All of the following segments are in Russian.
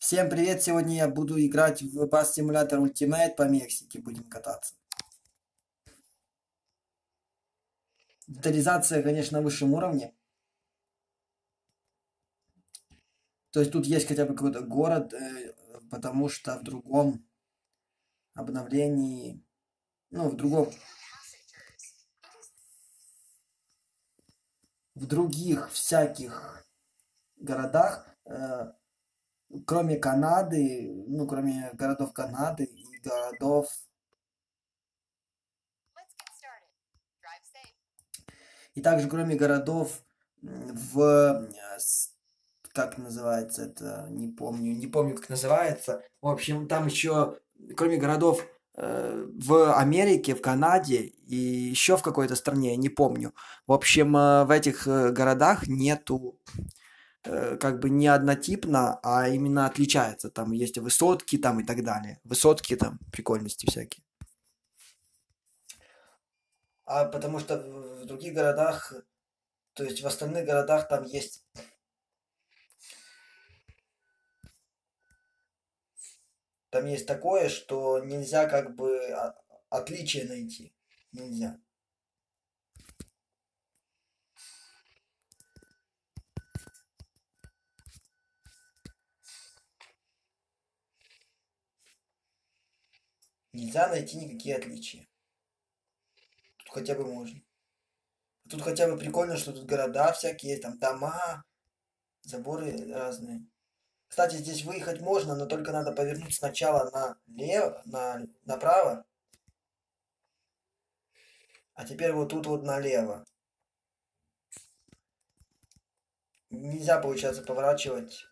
Всем привет! Сегодня я буду играть в Bus Simulator Ultimate по Мексике. Будем кататься. Детализация, конечно, на высшем уровне. То есть тут есть хотя бы какой-то город, потому что в другом обновлении, ну, в других всяких городах, кроме Канады, ну, кроме городов Канады и городов. И также кроме городов как называется это, не помню, как называется. В общем, там еще, кроме городов в Америке, в Канаде и еще в какой-то стране, не помню. В общем, в этих городах нету как бы не однотипно, а именно отличается. Там есть высотки там и так далее. Высотки там, прикольности всякие. А потому что в других городах, то есть в остальных городах там есть такое, что нельзя как бы отличие найти. Нельзя. Нельзя найти никакие отличия. Тут хотя бы можно. Тут хотя бы прикольно, что тут города всякие есть, там дома, заборы разные. Кстати, здесь выехать можно, но только надо повернуть сначала направо, а теперь вот тут вот налево. Нельзя, получается, поворачивать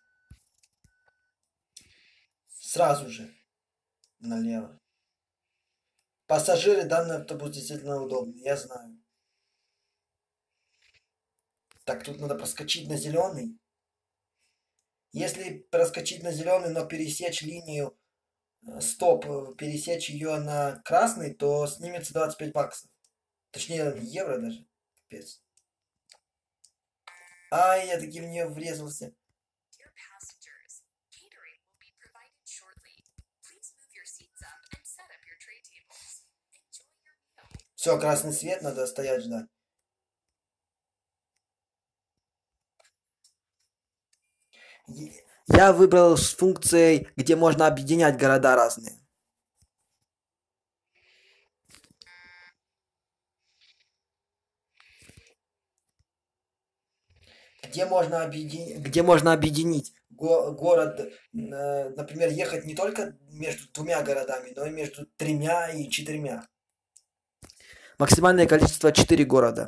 сразу же налево. Пассажиры, данный автобус действительно удобный, я знаю. Так, тут надо проскочить на зеленый. Если проскочить на зеленый, но пересечь линию стоп, пересечь ее на красный, то снимется 25 баксов. Точнее, евро даже. Капец. Ай, я таки в нее врезался. Все, красный свет, надо стоять ждать. Я выбрал с функцией, где можно объединять города разные. Где можно объединить город, например, ехать не только между двумя городами, но и между тремя и четырьмя. Максимальное количество 4 города.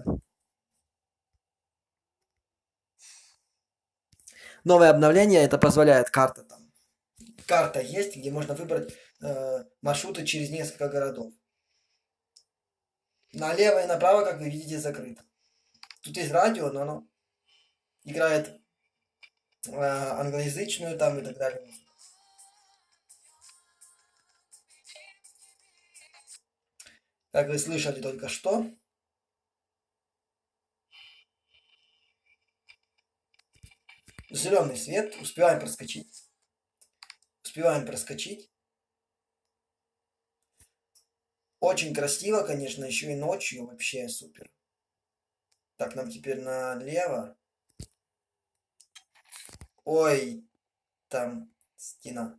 Новое обновление это позволяет карта там. Карта есть, где можно выбрать маршруты через несколько городов. Налево и направо, как вы видите, закрыто. Тут есть радио, но оно играет англоязычную там и так далее. Как вы слышали только что. Зеленый свет. Успеваем проскочить. Успеваем проскочить. Очень красиво, конечно, еще и ночью. Вообще супер. Так, нам теперь налево. Ой, там стена.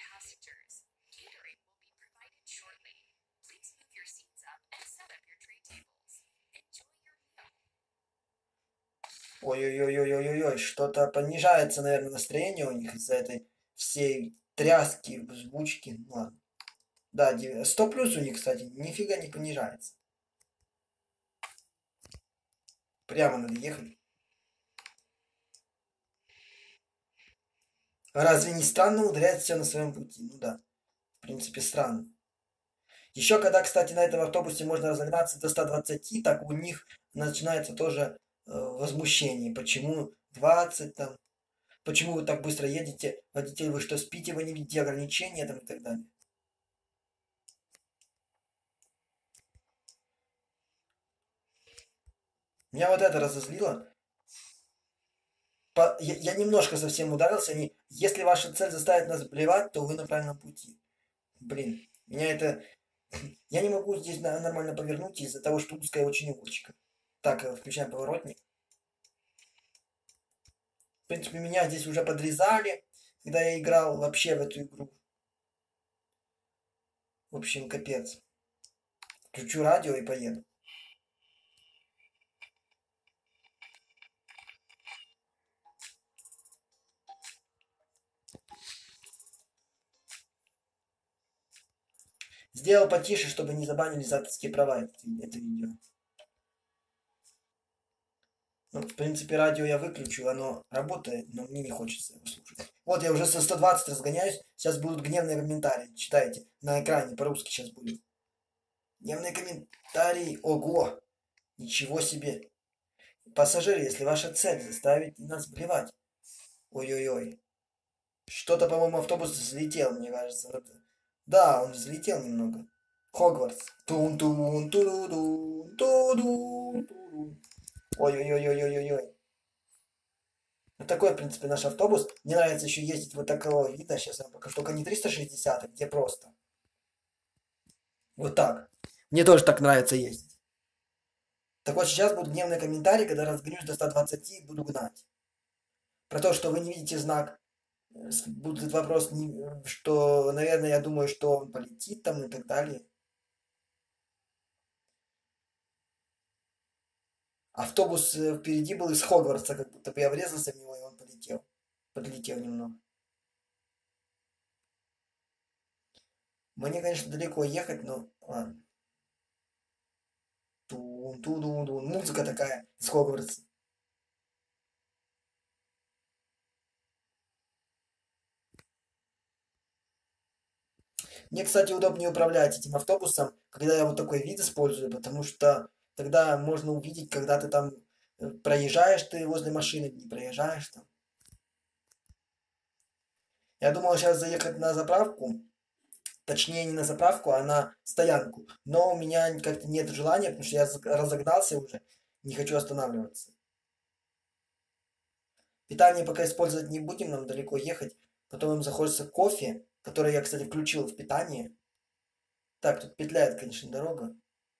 Ой-ой-ой-ой-ой-ой, что-то понижается, наверное, настроение у них из-за этой всей тряски, взбучки. Ну, ладно. Да, 100 плюс у них, кстати, нифига не понижается. Прямо надо ехать. Разве не странно ударять все на своем пути? Ну да, в принципе, странно. Еще когда, кстати, на этом автобусе можно разогнаться до 120, так у них начинается тоже возмущение. Почему 20 там? Почему вы так быстро едете? Водитель, вы что, спите? Вы не видите ограничения там и так далее. Меня вот это разозлило. Я немножко совсем ударился. Если ваша цель заставит нас блевать, то вы на правильном пути. Блин, меня это... Я не могу здесь нормально повернуть из-за того, что узкая очень улочка. Так, включаем поворотник. В принципе, меня здесь уже подрезали, когда я играл вообще в эту игру. В общем, капец. Включу радио и поеду. Сделал потише, чтобы не забанили за авторские права это видео. Ну, в принципе, радио я выключу, оно работает, но мне не хочется его слушать. Вот я уже со 120 разгоняюсь, сейчас будут гневные комментарии. Читайте, на экране по-русски сейчас будет. Гневные комментарии, ого, ничего себе. Пассажиры, если ваша цель заставить нас блевать. Ой-ой-ой. Что-то, по-моему, автобус взлетел, мне кажется. Да, он взлетел немного. Хогвартс. Тун-тун, ту-ду-дун, ту-ду, ту-ду. Ой-ой-ой-ой-ой-ой. Вот такой, в принципе, наш автобус. Мне нравится еще ездить вот такого вида. Сейчас я вам покажу. Только не 360, а где просто. Вот так. Мне тоже так нравится ездить. Так вот, сейчас будут гневные комментарии, когда разгонюсь до 120 и буду гнать. Про то, что вы не видите знак. Будет вопрос, что, наверное, я думаю, что он полетит там и так далее. Автобус впереди был из Хогвартса, как будто бы я врезался в него, и он полетел. Подлетел немного. Мне, конечно, далеко ехать, но ладно. Тун-ту-дун-дун. Музыка такая из Хогвартса. Мне, кстати, удобнее управлять этим автобусом, когда я вот такой вид использую, потому что тогда можно увидеть, когда ты там проезжаешь ты возле машины, не проезжаешь там. Я думал сейчас заехать на заправку, точнее не на заправку, а на стоянку. Но у меня как-то нет желания, потому что я разогнался уже, не хочу останавливаться. Питание пока использовать не будем, нам далеко ехать. Потом им захочется кофе, который я, кстати, включил в питание. Так, тут петляет, конечно, дорога.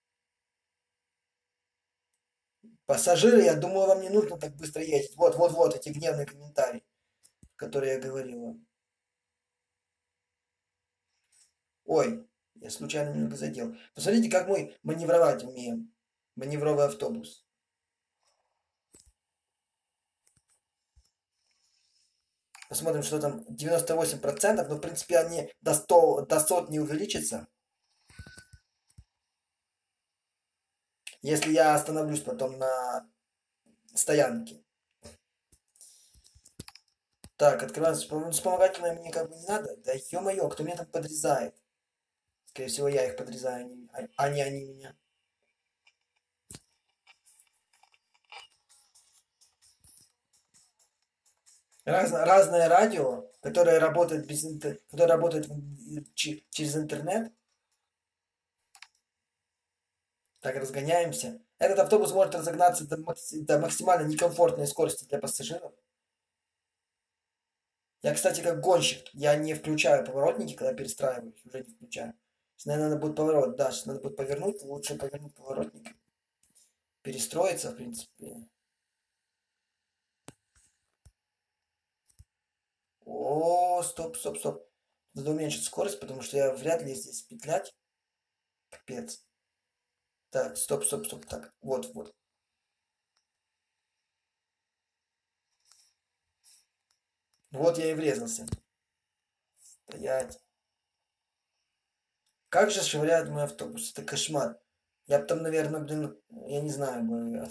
Пассажиры, я думаю, вам не нужно так быстро ездить. Вот, вот, вот, эти гневные комментарии, которые я говорил вам. Ой, я случайно немного задел. Посмотрите, как мы маневровать умеем. Маневровый автобус. Посмотрим, что там 98%, но в принципе они до 100 не увеличатся. Если я остановлюсь потом на стоянке. Так, открываем вспомогательное мне как бы не надо. Да ё-моё, кто меня там подрезает? Скорее всего, я их подрезаю, а не они меня. Разное радио, которое работает которое работает через интернет. Так, разгоняемся. Этот автобус может разогнаться до максимально некомфортной скорости для пассажиров. Я, кстати, как гонщик, я не включаю поворотники, когда перестраиваюсь, уже не включаю. Сейчас, наверное, надо будет поворот, да, сейчас надо будет повернуть, лучше повернуть поворотник. Перестроиться, в принципе. О, стоп, стоп, стоп. Надо уменьшить скорость, потому что я вряд ли здесь петлять. Капец. Так, стоп, стоп, стоп. Так, вот, вот. Вот я и врезался. Стоять. Как же швыряют мой автобус? Это кошмар. Я бы там, наверное, блин, я не знаю,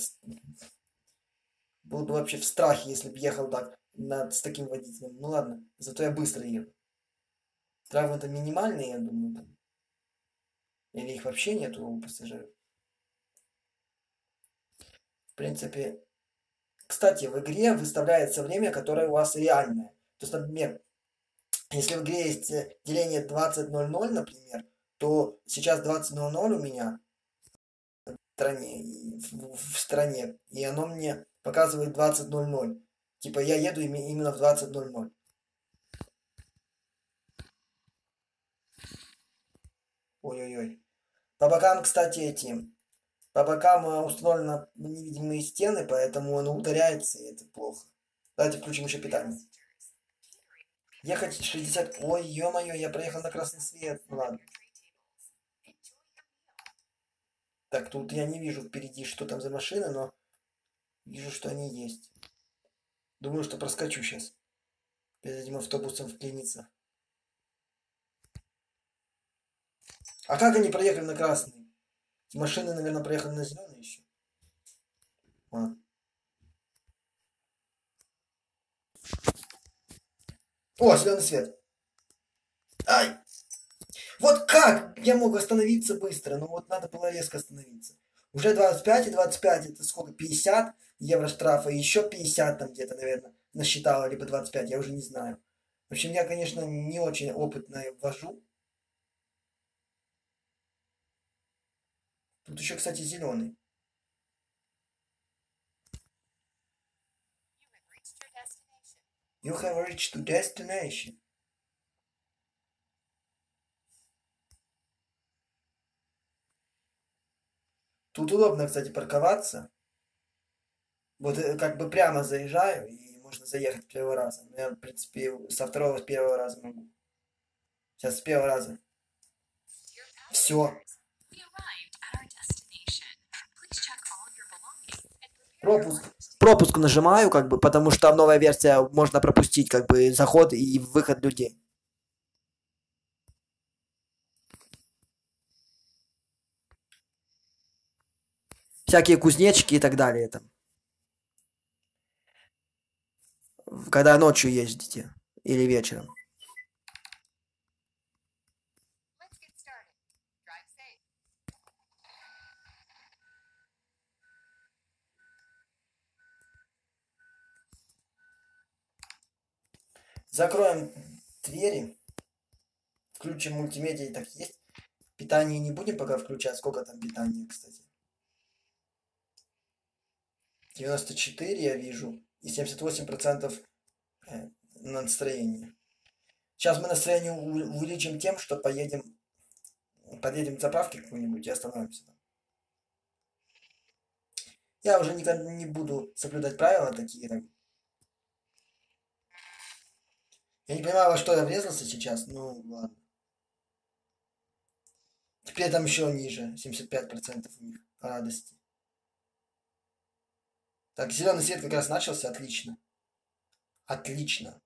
был бы вообще в страхе, если бы ехал так с таким водителем. Ну ладно, зато я быстро еду. Травмы-то минимальные, я думаю, там. Или их вообще нету у пассажиров. В принципе, кстати, в игре выставляется время, которое у вас реальное. То есть, например, если в игре есть деление 20:00, например, то сейчас 20:00 у меня в стране, и оно мне показывает 20:00. Типа я еду именно в 20:00. Ой-ой-ой. По бокам, кстати, по бокам установлены невидимые стены, поэтому он ударяется, и это плохо. Давайте включим еще питание. Ехать 60. Ой, ё-моё, я проехал на красный свет. Ну ладно. Так, тут я не вижу впереди, что там за машины, но вижу, что они есть. Думаю, что проскочу сейчас. Перед этим автобусом вклиниться. А как они проехали на красный? Машины, наверное, проехали на зеленый еще. А. О, зеленый свет. Ай! Вот как я мог остановиться быстро? Ну вот надо было резко остановиться. Уже 25 и 25 это сколько? 50 евро штрафа. И еще 50 там где-то, наверное, насчитало. Либо 25, я уже не знаю. В общем, я, конечно, не очень опытно вожу. Тут еще, кстати, зеленый. You have reached your destination. Тут удобно, кстати, парковаться. Вот как бы прямо заезжаю, и можно заехать с первого раза. Но я, в принципе, со второго, с первого раза могу. Сейчас с первого раза. Все. Пропуск. Пропуск нажимаю, как бы, потому что новая версия можно пропустить, как бы, заход и выход людей. Всякие кузнечики и так далее там. Когда ночью ездите или вечером. Закроем двери. Включим мультимедиа, и так есть. Питание не будем пока включать. Сколько там питания, кстати? 94 я вижу. И 78% на настроение. Сейчас мы настроение увеличим тем, что подъедем к заправке какой-нибудь и остановимся там. Я уже никогда не буду соблюдать правила такие. Там. Я не понимаю, во что я врезался сейчас. Ну, ладно. Теперь там еще ниже. 75% у них радости. Так, зеленый свет как раз начался. Отлично. Отлично.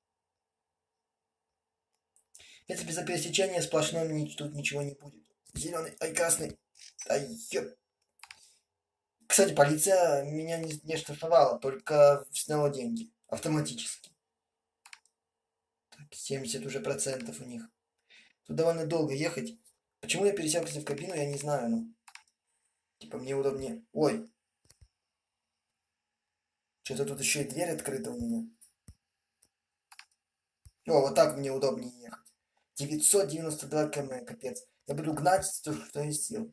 Если без пересечения сплошной тут ничего не будет. Зеленый, ай, красный. Ай, ёп. Кстати, полиция меня не штрафовала, только сняла деньги. Автоматически. Так, 70 уже процентов у них. Тут довольно долго ехать. Почему я пересел, кстати, в кабину, я не знаю, ну. Типа, мне удобнее. Ой. Что-то тут еще и дверь открыта у меня. О, вот так мне удобнее ехать. 992 км, капец. Я буду гнать, что есть сил.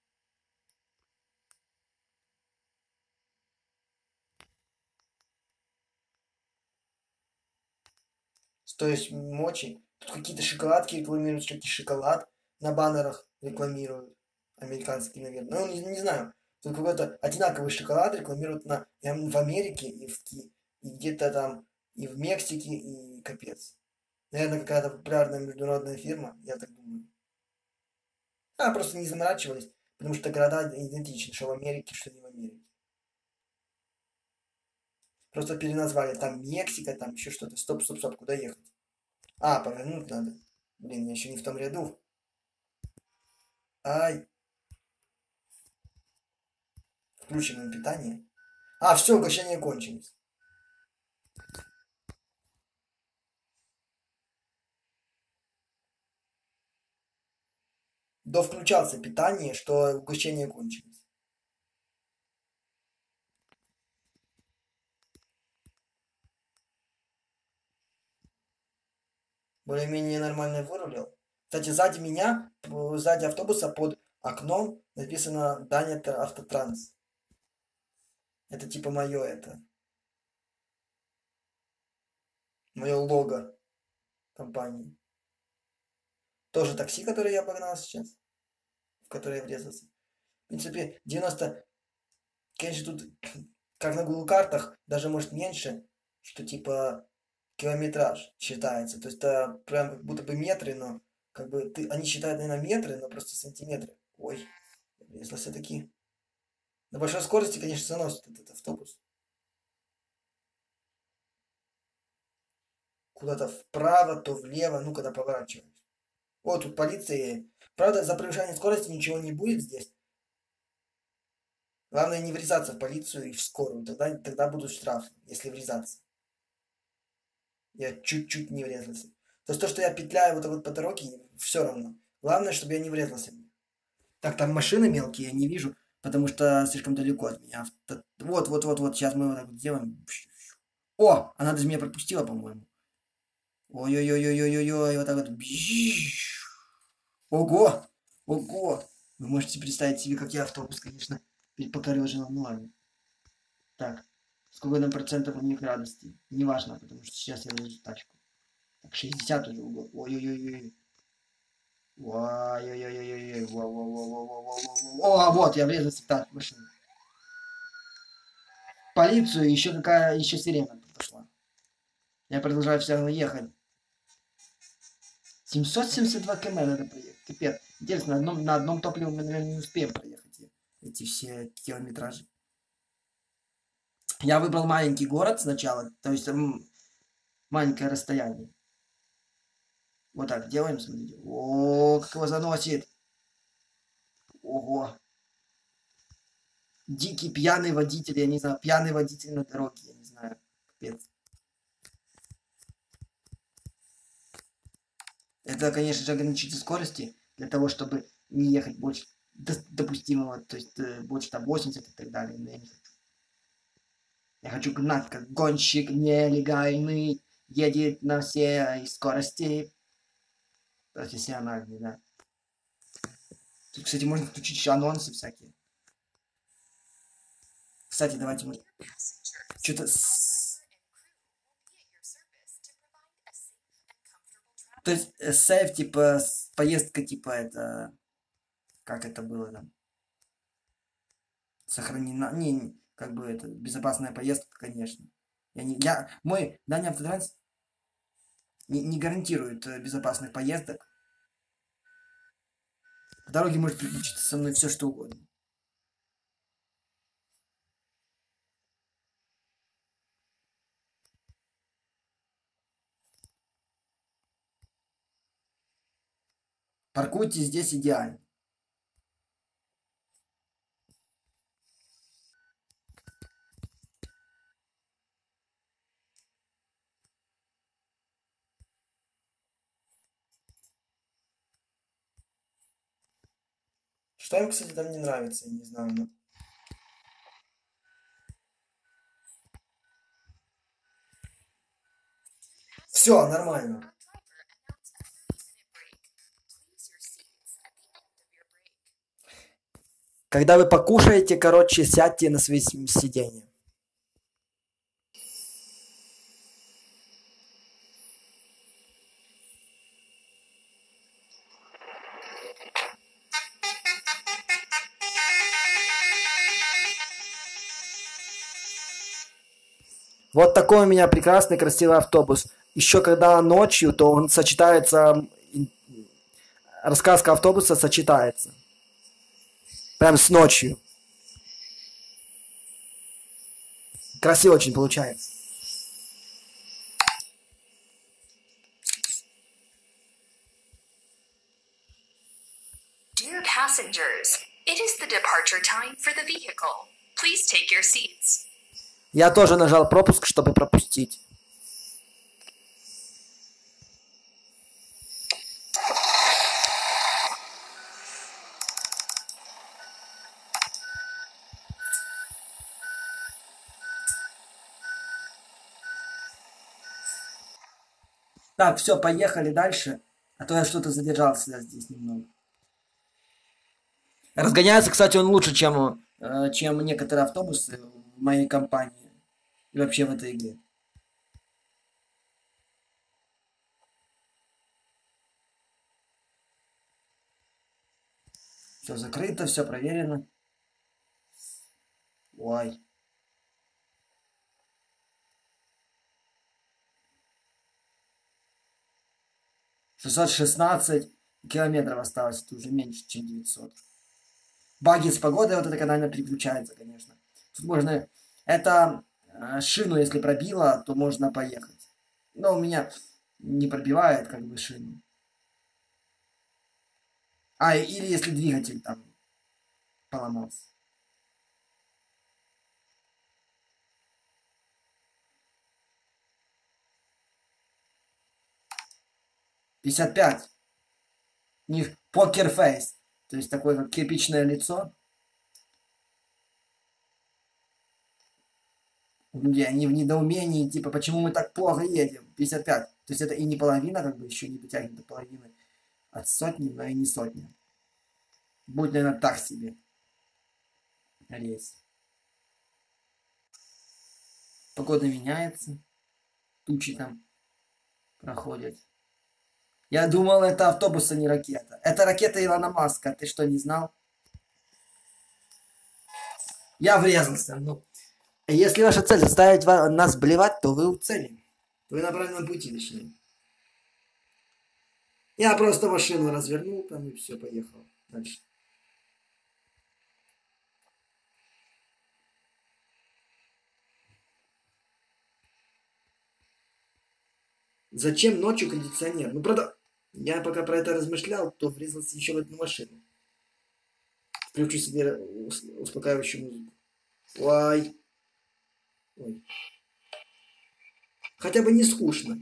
Стоимость мочи. Тут какие-то шоколадки рекламируют, что-то шоколад на баннерах рекламируют. Американский, наверное. Ну, не знаю. Тут какой-то одинаковый шоколад рекламируют в Америке и где-то там и в Мексике, и капец. Наверное, какая-то популярная международная фирма, я так думаю. А, просто не заморачивались, потому что города идентичны, что в Америке, что не в Америке. Просто переназвали. Там Мексика, там еще что-то. Стоп, стоп, стоп, куда ехать? А, повернуть надо. Блин, я еще не в том ряду. Ай. Включим им питание. А, все, угощение кончилось. Довключался питание, что угощение кончилось. Более-менее нормально вырулил. Кстати, сзади меня, сзади автобуса под окном написано Даня Автотранс. Это типа мое это. Мое лого компании. Тоже такси, которое я погнал сейчас, в которое я врезался. В принципе, 90, конечно, тут, как на Google картах, даже может меньше, что типа километраж считается. То есть это прям как будто бы метры, но как бы они считают, наверное, метры, но просто сантиметры. Ой, я врезался таки. На большой скорости, конечно, заносит этот автобус. Куда-то вправо, то влево, ну, когда поворачиваешь. Вот тут полиция. Правда, за превышение скорости ничего не будет здесь. Главное не врезаться в полицию и в скорую. Тогда будут штрафы, если врезаться. Я чуть-чуть не врезался. То есть то, что я петляю вот так вот по дороге, все равно. Главное, чтобы я не врезался в них. Так, там машины мелкие, я не вижу, потому что слишком далеко от меня. Вот, сейчас мы вот так вот сделаем. О, она даже меня пропустила, по-моему. Ой-ой-ой-ой-ой-ой, вот так вот. Ого! Ого! Вы можете представить себе, как я автобус, конечно, покорежил. Ну ладно. Так, сколько там процентов у них радости? Неважно, потому что сейчас я везу тачку. Так, 60 уже угол. Ой-ой-ой-ой. Ой-ой-ой-ой-ой. О, вот, я врезался в тачку машину. Полицию, еще какая, еще сирена пошла. Я продолжаю все равно ехать. 772 км надо проехать. Капец. Интересно, на одном топливе мы, наверное, не успеем проехать эти все километражи. Я выбрал маленький город сначала, то есть маленькое расстояние. Вот так делаем, смотрите. О, как его заносит. Ого. Дикий пьяный водитель, я не знаю, пьяный водитель на дороге, я не знаю. Капец. Это, конечно же, ограничитель скорости для того, чтобы не ехать больше допустимого, то есть больше там 80 и так далее. Но я не хочу. Я хочу гнать, как гонщик нелегальный, едет на всей скорости. Профессиональный, да. Тут, кстати, можно включить еще анонсы всякие. Кстати, давайте мы... Что-то... То есть сейф, типа, поездка, типа, это... Как это было там? Сохранена... Не, как бы это... Безопасная поездка, конечно. Мой Даня Автотранс не гарантирует безопасных поездок. В дороге может приключиться со мной все, что угодно. Паркуйте здесь идеально. Что им, кстати, там не нравится, я не знаю. Но... Все, нормально. Когда вы покушаете, короче, сядьте на свои сиденья. Вот такой у меня прекрасный, красивый автобус. Еще когда ночью, то он сочетается, рассказка автобуса сочетается. Прям с ночью. Красиво очень получается. Dear passengers, it is the departure time for the vehicle. Please take your seats. Я тоже нажал пропуск, чтобы пропустить. Так, все, поехали дальше. А то я что-то задержался здесь немного. Разгоняется, кстати, он лучше, чем некоторые автобусы в моей компании. И вообще в этой игре. Все закрыто, все проверено. Ой. 616 километров осталось, это уже меньше, чем 900. Баги с погодой, вот это когда она переключается, конечно. Тут можно... Это шину, если пробило, то можно поехать. Но у меня не пробивает, как бы, шину. Или если двигатель там поломался. $55. У них покерфейс. То есть такое как кирпичное лицо. Они в недоумении, типа, почему мы так плохо едем? 55. То есть это и не половина, как бы еще не дотягивает до половины от сотни, но и не сотня. Будет, наверное, так себе рейс. Погода меняется. Тучи там проходят. Я думал, это автобус, а не ракета. Это ракета Илона Маска. Ты что, не знал? Я врезался. Ну, если ваша цель заставить нас блевать, то вы у цели. Вы на правильном пути, точнее. Я просто машину развернул там и все, поехал дальше. Зачем ночью кондиционер? Ну, правда, я пока про это размышлял, то врезался еще в одну машину. Включу себе успокаивающую музыку. Ой. Ой. Хотя бы не скучно.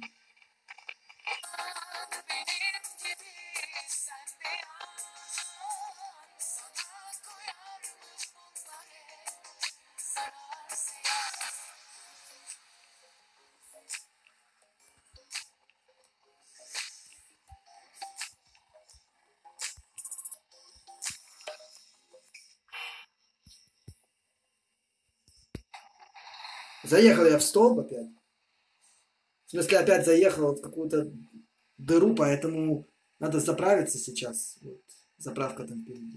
Заехал я в столб опять. В смысле, опять заехал в какую-то дыру, поэтому надо заправиться сейчас. Вот, заправка там впереди.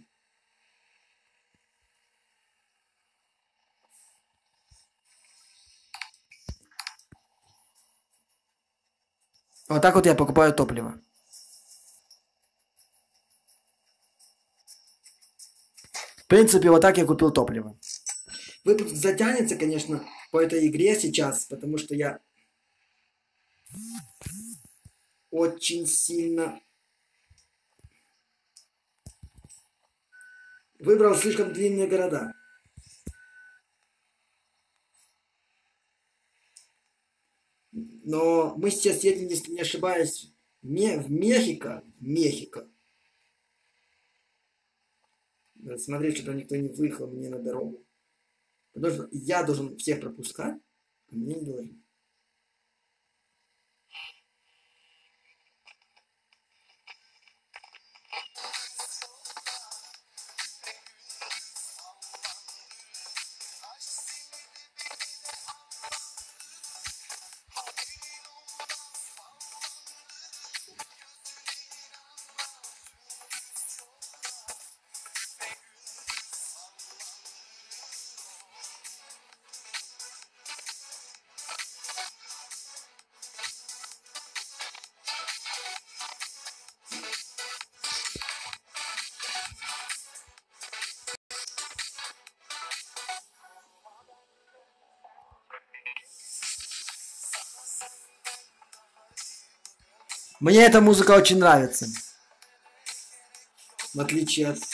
Вот так вот я покупаю топливо. В принципе, вот так я купил топливо. Выпуск затянется, конечно, по этой игре сейчас, потому что я очень сильно выбрал слишком длинные города. Но мы сейчас едем, если не ошибаюсь, в Мехико. Мехико. Надо смотреть, чтобы никто не выехал мне на дорогу. Потому что я должен всех пропускать, а мне не должен. Мне эта музыка очень нравится. В отличие от...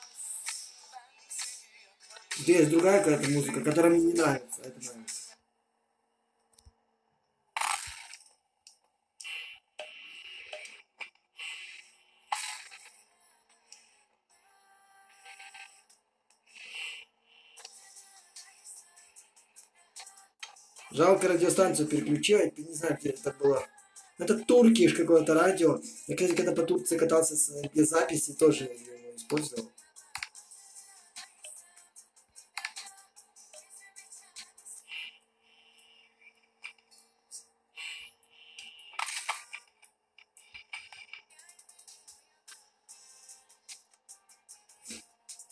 Есть другая какая-то музыка, которая мне не нравится. Это нравится. Жалко, радиостанцию переключать. Я не знаю, где это было. Это туркиш какое-то радио. Я, кстати, когда по Турции катался без записи, тоже его использовал.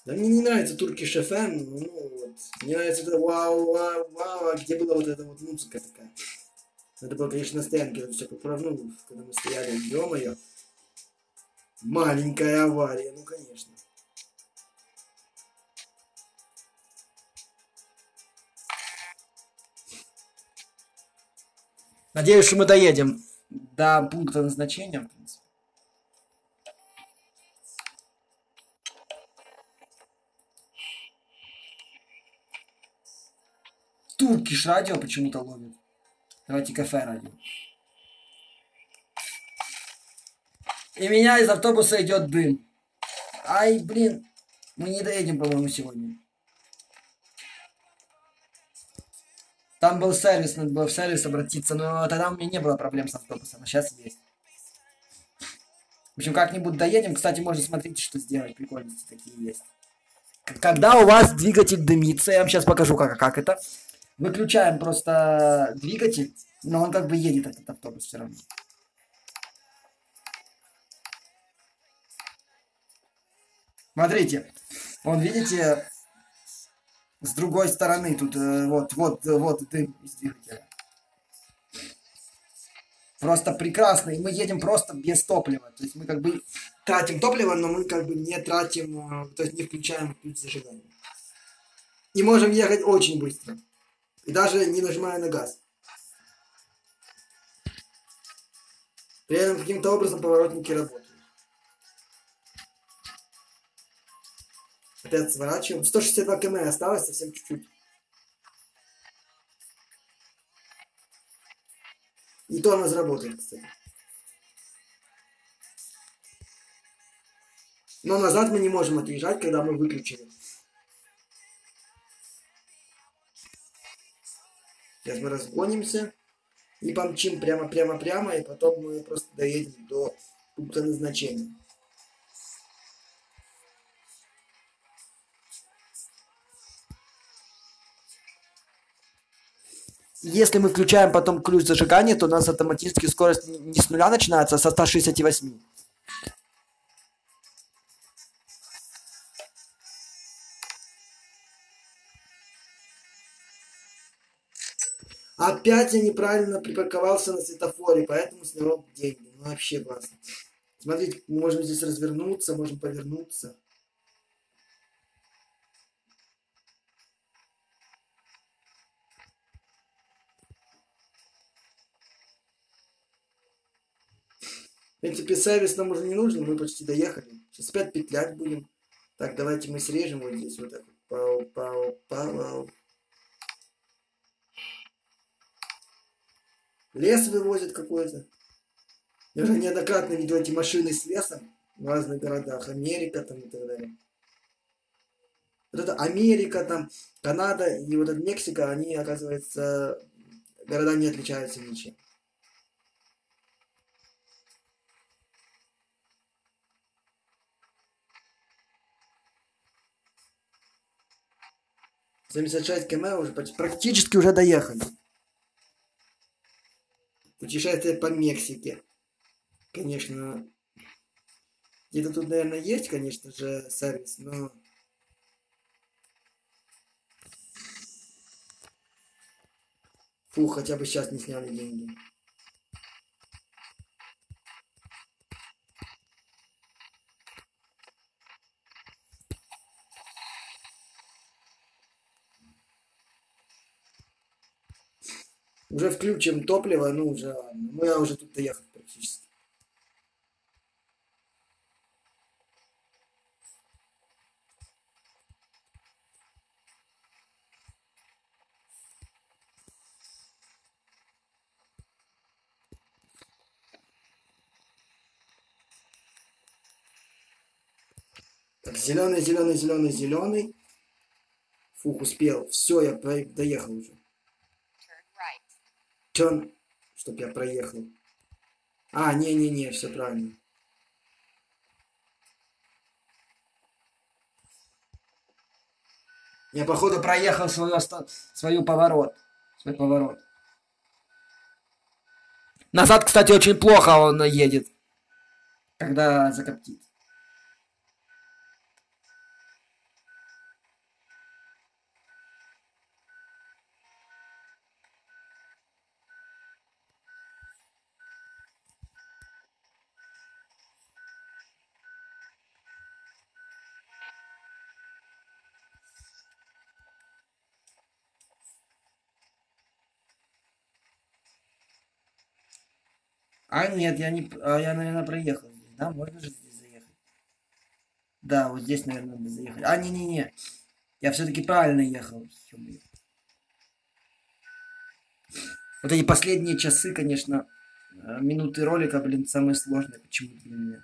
Да мне не нравится Turkish FM, ну вот. Мне нравится это вау, вау, вау, а где была вот эта вот музыка такая. Это было, конечно, на стоянке, это все поправну, когда мы стояли, ё-моё. Маленькая авария, ну конечно. Надеюсь, что мы доедем до пункта назначения, в принципе. Туркиш радио почему-то ловит. Давайте кафе радио. И меня из автобуса идет дым. Ай, блин. Мы не доедем, по-моему, сегодня. Там был сервис, надо было в сервис обратиться, но тогда у меня не было проблем с автобусом, а сейчас есть. В общем, как-нибудь доедем. Кстати, можно, смотрите, что сделать. Прикольности такие есть. Когда у вас двигатель дымится, я вам сейчас покажу, как это. Выключаем просто двигатель, но он как бы едет, этот автобус, все равно. Смотрите, вон, видите, с другой стороны тут вот дым из двигателя. Просто прекрасно, и мы едем просто без топлива. То есть мы как бы тратим топливо, но мы как бы не тратим, то есть не включаем ключ зажигания. И можем ехать очень быстро. И даже не нажимая на газ. При этом каким-то образом поворотники работают. Опять сворачиваем. 162 км осталось, совсем чуть-чуть. И то она заработает, кстати. Но назад мы не можем отъезжать, когда мы выключили. Сейчас мы разгонимся и помчим прямо, и потом мы просто доедем до пункта назначения. Если мы включаем потом ключ зажигания, то у нас автоматически скорость не с нуля начинается, а со 168. Опять я неправильно припарковался на светофоре, поэтому снял деньги. Ну вообще классно. Смотрите, мы можем здесь развернуться, можем повернуться. В принципе, сервис нам уже не нужен, мы почти доехали. Сейчас опять петлять будем. Так, давайте мы срежем вот здесь вот так вот. Пау, пау, пау. Лес вывозят какой-то. Я уже неоднократно видел эти машины с лесом в разных городах. Америка там и так далее. Вот это Америка, там, Канада и вот эта Мексика, они, оказывается, города не отличаются ничем. — 76 км уже практически уже доехали. Путешествие по Мексике. Конечно, где-то тут, наверное, есть, конечно же, сервис, но... Фу, хотя бы сейчас не сняли деньги. Уже включим топливо, ну уже ладно. Ну я уже тут доехал практически. Так, зеленый, зеленый, зеленый, зеленый. Фух, успел. Все, я доехал уже. Turn, чтоб я проехал. А, не-не-не, все правильно. Я, походу, проехал свой поворот. Назад, кстати, очень плохо он едет, когда закоптит. А, нет, я не... я, наверное, проехал здесь, да? Можно же здесь заехать? Да, вот здесь, наверное, надо заехать. А, не-не-не. Я все-таки правильно ехал. Ё-моё. Вот эти последние часы, конечно, минуты ролика, блин, самые сложные почему-то для меня.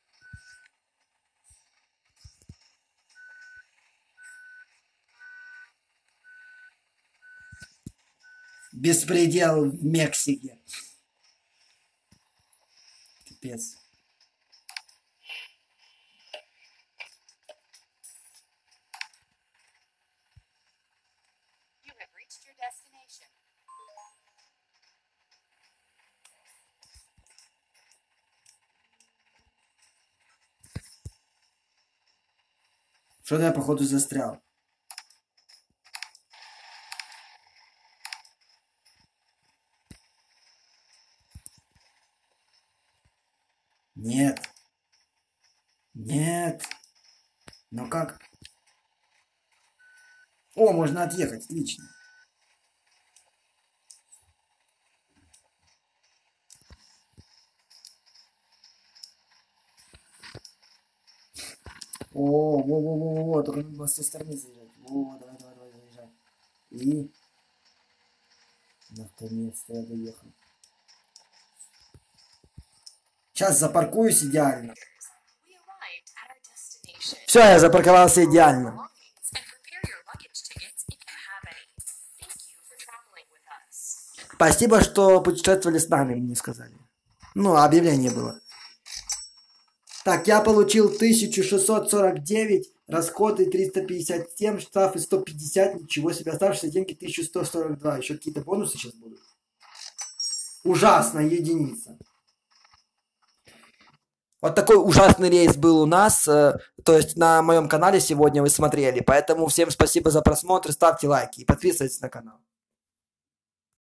Беспредел в Мексике. Капец. You have reached your destination. Что-то я, походу, застрял. Нет. Нет. Ну как? О, можно отъехать, отлично. О, во, только надо было с той стороны заезжать. Во, давай, заезжай. И... Наконец-то я доехал. Сейчас запаркуюсь идеально. We arrived at our destination. Все, я запарковался идеально. Belongings and prepare your luggage tickets if you have any. Thank you for traveling with us. Спасибо, что путешествовали с нами, мне сказали. Ну, объявление было. Так, я получил 1649, расходы 357, штрафы 150, ничего себе, оставшиеся деньги 1142. Еще какие-то бонусы сейчас будут. Ужасная единица. Вот такой ужасный рейс был у нас, то есть на моем канале сегодня вы смотрели. Поэтому всем спасибо за просмотр, ставьте лайки и подписывайтесь на канал.